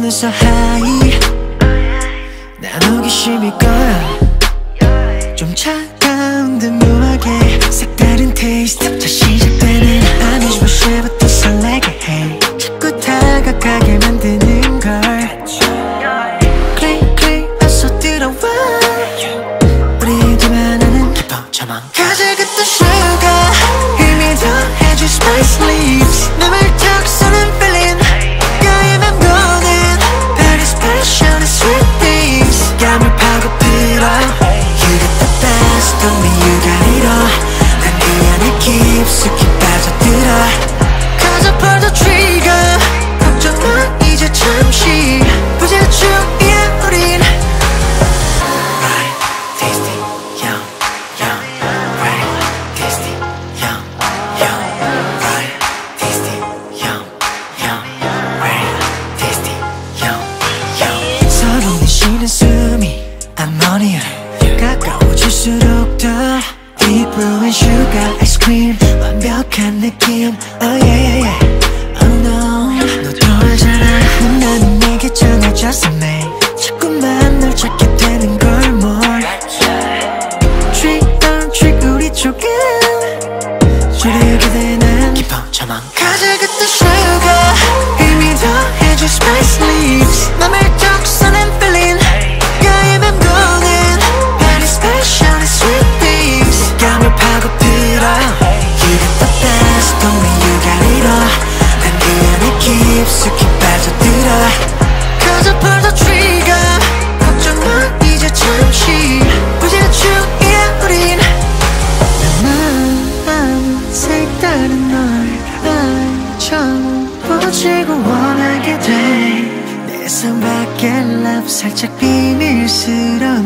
어느새 high 난 호기심일 거야. 좀 차가운 듯 묘하게 색다른 테이스트. 자 시작되는 아미시부터 설레게 해. 자꾸 다가가게 만드는 걸. 클릭 클릭 어서 들어와. 우리 둘만 아는 기쁨 저만 가져갔던 sugar 힘이 더해줄 spice leaves. 내 말턱 쏘는 feeling 너의 맘 보는 very special and sweet things. 감을 파고들어 You got the best of me, you got it all. 난 그 안에 깊숙이 빠져들어. Cause I pull the trigger. 걱정 마 이제 잠시 부재중이야 우린. Right, tasty, yum, yum. Right, tasty, yum, yum. Right, tasty, yum, yum. Right, tasty, yum, yum. 서로 내쉬는 숨이 암모니아 가까워질수록 더 deep blue and sugar ice cream. 완벽한 느낌 oh yeah yeah yeah oh no. 너도 알잖아 나는 내게 정해졌어 매일. 자꾸만 널 찾게 되는 걸 more. Trick or trick 우리 쪽은 주려게 되는 기쁨 저만 가져갔던 sugar 힘이 더해줄 spice leaves. 맘을 턱 쏘는 feeling 너의 맘 보는 very special and sweet things. 감을 파고들어 You got the best of me, you got it all. 난 그 안에 깊숙이 빠져들어. Cause I pull the trigger. 걱정 마 이제 잠시 부재중이야 우린. 나만 색다른 널 아이처럼 보지고 원하게 돼. 내 상밖에 love 살짝 비밀스러운